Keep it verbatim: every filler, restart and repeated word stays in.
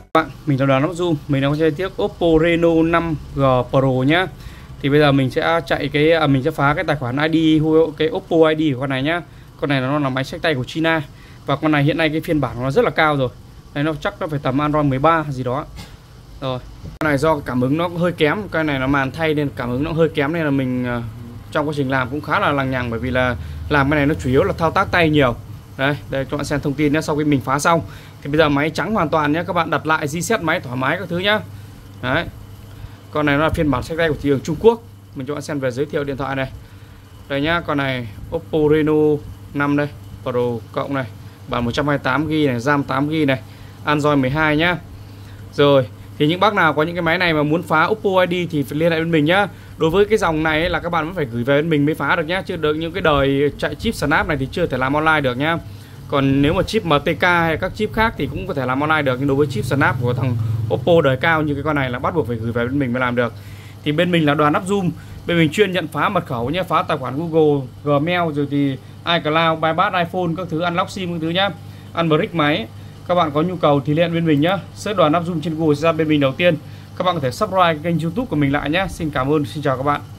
Bạn, mình là Đoàn Lóc Zoom, mình đang chơi tiếp Oppo Reno năm G Pro nhá. Thì bây giờ mình sẽ chạy cái à, mình sẽ phá cái tài khoản i đê, cái Oppo i đê của con này nhá. Con này nó là máy xách tay của China và con này hiện nay cái phiên bản của nó rất là cao rồi. Đây nó chắc nó phải tầm Android mười ba gì đó. Rồi, con này do cảm ứng nó hơi kém, cái này nó màn thay nên cảm ứng nó hơi kém nên là mình uh, trong quá trình làm cũng khá là lằng nhằng, bởi vì là làm cái này nó chủ yếu là thao tác tay nhiều. Đây, đây các bạn xem thông tin nhé. Sau khi mình phá xong thì bây giờ máy trắng hoàn toàn nhé, các bạn đặt lại reset máy thoải mái các thứ nhá. Đấy, con này nó là phiên bản xách tay của thị trường Trung Quốc. Mình cho bạn xem về giới thiệu điện thoại này. Đây nhá, con này Oppo Reno năm đây, Pro cộng này, bản một trăm hai mươi tám gi bi này, RAM tám gi bi này, Android mười hai nhá. Rồi, thì những bác nào có những cái máy này mà muốn phá Oppo i đê thì phải liên hệ với mình nhá. Đối với cái dòng này ấy, là các bạn vẫn phải gửi về bên mình mới phá được nhá, chứ được những cái đời chạy chip Snap này thì chưa thể làm online được nhá. Còn nếu mà chip em tê ca hay các chip khác thì cũng có thể làm online được, nhưng đối với chip Snap của thằng Oppo đời cao như cái con này là bắt buộc phải gửi về bên mình mới làm được. Thì bên mình là Đoàn Lóc Zoom, bên mình chuyên nhận phá mật khẩu nhé, phá tài khoản Google, Gmail, rồi thì iCloud, bypass iPhone, các thứ, unlock sim các thứ nhá, unbrick máy. Các bạn có nhu cầu thì liên hệ bên mình nhá, search Đoàn Lóc Zoom trên Google sẽ ra bên mình đầu tiên. Các bạn có thể subscribe kênh YouTube của mình lại nhé. Xin cảm ơn, xin chào các bạn.